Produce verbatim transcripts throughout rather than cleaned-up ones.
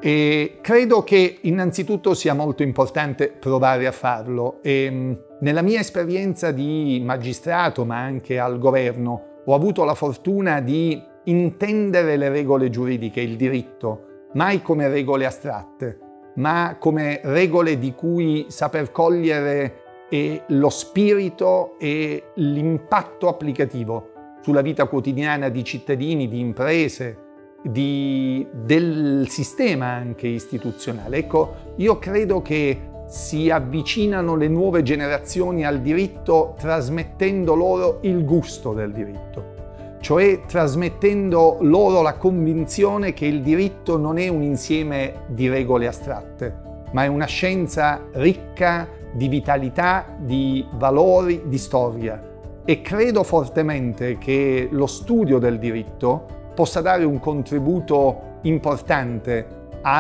E credo che innanzitutto sia molto importante provare a farlo. E, nella mia esperienza di magistrato, ma anche al governo, ho avuto la fortuna di intendere le regole giuridiche, il diritto, mai come regole astratte, ma come regole di cui saper cogliere e lo spirito e l'impatto applicativo sulla vita quotidiana di cittadini, di imprese, di, del sistema anche istituzionale. Ecco, io credo che si avvicinano le nuove generazioni al diritto trasmettendo loro il gusto del diritto, cioè trasmettendo loro la convinzione che il diritto non è un insieme di regole astratte, ma è una scienza ricca di vitalità, di valori, di storia. E credo fortemente che lo studio del diritto possa dare un contributo importante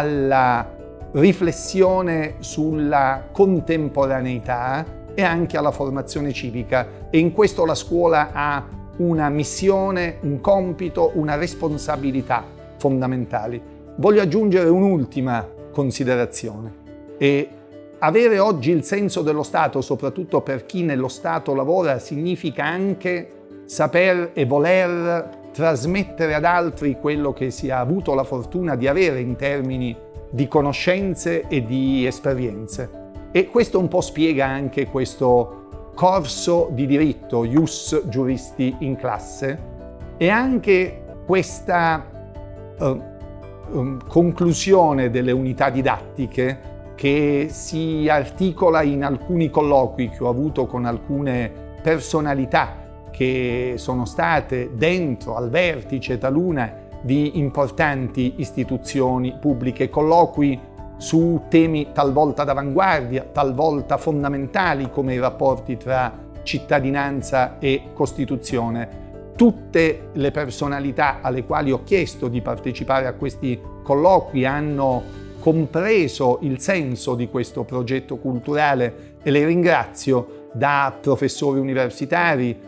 alla riflessione sulla contemporaneità e anche alla formazione civica. E in questo la scuola ha una missione, un compito, una responsabilità fondamentali. Voglio aggiungere un'ultima considerazione. E avere oggi il senso dello Stato, soprattutto per chi nello Stato lavora, significa anche saper e voler trasmettere ad altri quello che si è avuto la fortuna di avere in termini di conoscenze e di esperienze. E questo un po' spiega anche questo corso di diritto Ius Juristi in classe e anche questa eh, um, conclusione delle unità didattiche che si articola in alcuni colloqui che ho avuto con alcune personalità che sono state dentro al vertice taluna di importanti istituzioni pubbliche, colloqui su temi talvolta d'avanguardia, talvolta fondamentali come i rapporti tra cittadinanza e Costituzione. Tutte le personalità alle quali ho chiesto di partecipare a questi colloqui hanno compreso il senso di questo progetto culturale e le ringrazio, da professori universitari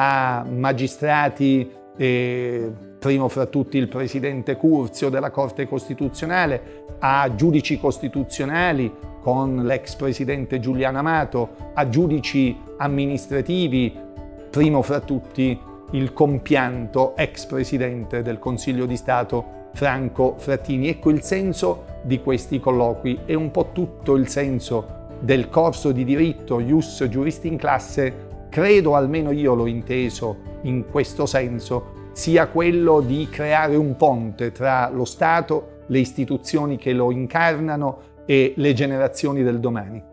a magistrati, eh, primo fra tutti il presidente Curzio della Corte Costituzionale, a giudici costituzionali con l'ex presidente Giuliano Amato, a giudici amministrativi, primo fra tutti il compianto ex presidente del Consiglio di Stato Franco Frattini. Ecco, il senso di questi colloqui è un po' tutto il senso del corso di diritto Ius Juristi in classe. Credo, almeno io l'ho inteso in questo senso, sia quello di creare un ponte tra lo Stato, le istituzioni che lo incarnano e le generazioni del domani.